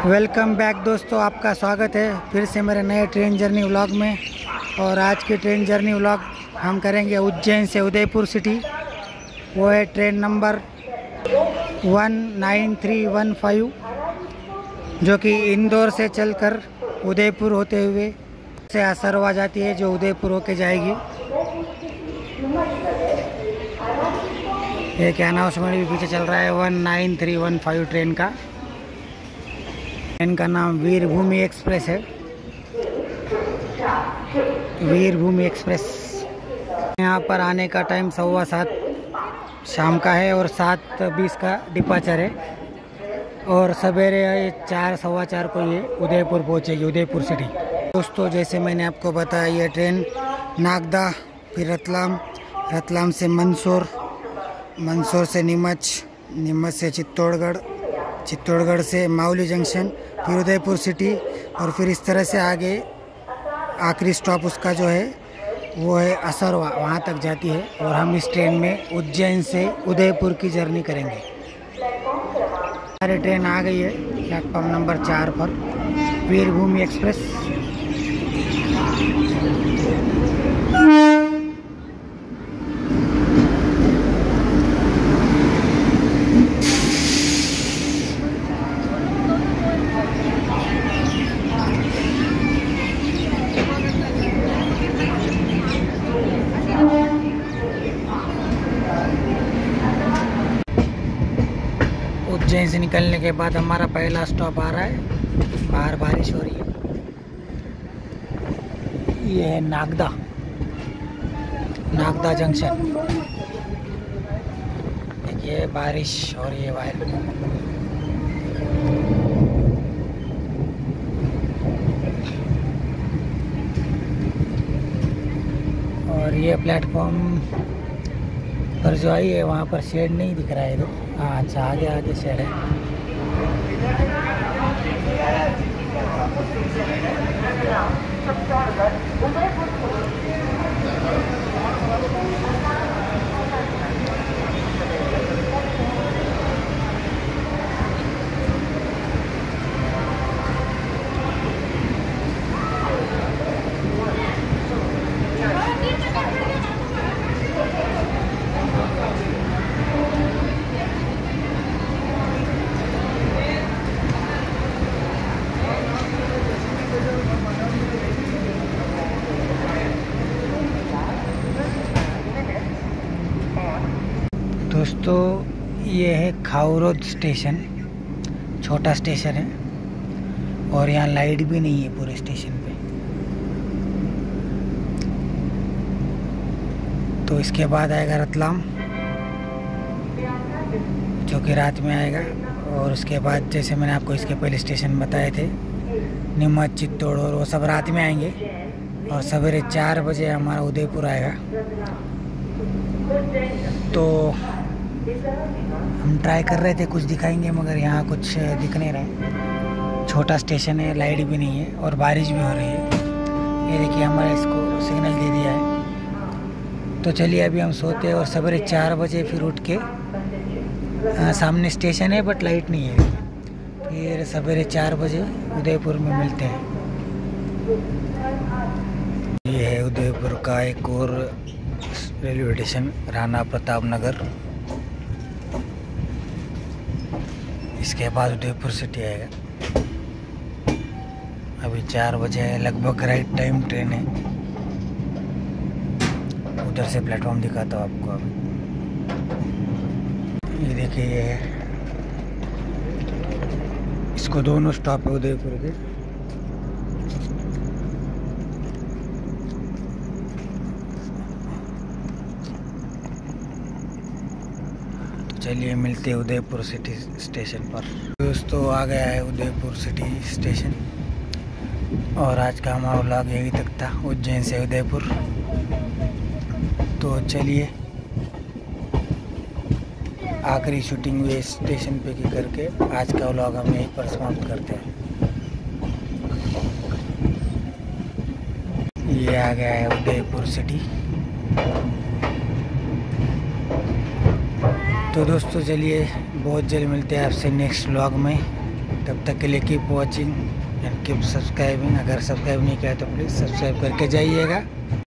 Welcome back दोस्तों, आपका स्वागत है फिर से मेरे नए ट्रेन जर्नी व्लॉग में। और आज की ट्रेन जर्नी व्लॉग हम करेंगे उज्जैन से उदयपुर सिटी। वो है ट्रेन नंबर 19315 जो कि इंदौर से चलकर उदयपुर होते हुए से असरवा जाती है, जो उदयपुर होके जाएगी। एक अनाउंसमेंट भी पीछे चल रहा है 19315 ट्रेन का। ट्रेन का नाम वीरभूमि एक्सप्रेस है। वीरभूमि एक्सप्रेस। यहाँ पर आने का टाइम 7:15 शाम का है और 7:20 का डिपार्चर है। और सवेरे 4 सवा 4 को ये उदयपुर पहुँचेगी, उदयपुर सिटी। दोस्तों, जैसे मैंने आपको बताया, ये ट्रेन नागदा, फिर रतलाम, रतलाम से मंदसौर, मंदसौर से नीमच, नीमच से चित्तौड़गढ़, चित्तौड़गढ़ से मावली जंक्शन, फिर उदयपुर सिटी, और फिर इस तरह से आगे आखिरी स्टॉप उसका जो है वो है असरवा, वहाँ तक जाती है। और हम इस ट्रेन में उज्जैन से उदयपुर की जर्नी करेंगे। हमारी ट्रेन आ गई है प्लेटफॉर्म नंबर 4 पर, वीरभूमि एक्सप्रेस। उज्जैन से निकलने के बाद हमारा पहला स्टॉप आ रहा है। बाहर बारिश हो रही है। ये है नागदा, नागदा जंक्शन। देखिए बारिश हो रही है बाहर। और ये प्लेटफॉर्म पर जो आई है वहाँ पर शेड नहीं दिख रहा है इधर। हाँ, अच्छा, आगे आगे शेड है। दोस्तों, ये है खाउरोद स्टेशन, छोटा स्टेशन है और यहाँ लाइट भी नहीं है पूरे स्टेशन पे। तो इसके बाद आएगा रतलाम, जो कि रात में आएगा। और उसके बाद जैसे मैंने आपको इसके पहले स्टेशन बताए थे, नीमच, चित्तौड़, और वो सब रात में आएंगे। और सवेरे 4 बजे हमारा उदयपुर आएगा। तो हम ट्राई कर रहे थे कुछ दिखाएंगे, मगर यहाँ कुछ दिख नहीं रहा है। छोटा स्टेशन है, लाइट भी नहीं है और बारिश भी हो रही है। ये देखिए हमारा इसको सिग्नल दे दिया है। तो चलिए अभी हम सोते हैं और सवेरे 4 बजे फिर उठ के सामने स्टेशन है बट लाइट नहीं है। फिर सवेरे 4 बजे उदयपुर में मिलते हैं। ये है उदयपुर का एक और रेलवे स्टेशन, राणा प्रताप नगर। इसके बाद उदयपुर सिटी आएगा। अभी 4 बजे है, लगभग राइट टाइम ट्रेन है। उधर से प्लेटफॉर्म दिखाता हूँ आपको। अभी ये देखिए, ये है, इसको दोनों स्टॉप है उदयपुर के। चलिए मिलते हैं उदयपुर सिटी स्टेशन पर। दोस्तों, आ गया है उदयपुर सिटी स्टेशन और आज का हमारा व्लॉग यही तक था, उज्जैन से उदयपुर। तो चलिए आखिरी शूटिंग हुई स्टेशन पे की करके आज का व्लॉग हम यहीं पर समाप्त करते हैं। ये आ गया है उदयपुर सिटी। तो दोस्तों चलिए बहुत जल्द मिलते हैं आपसे नेक्स्ट व्लॉग में। तब तक के लिए keep watching and keep subscribing. अगर सब्सक्राइब नहीं किया तो प्लीज़ सब्सक्राइब करके जाइएगा।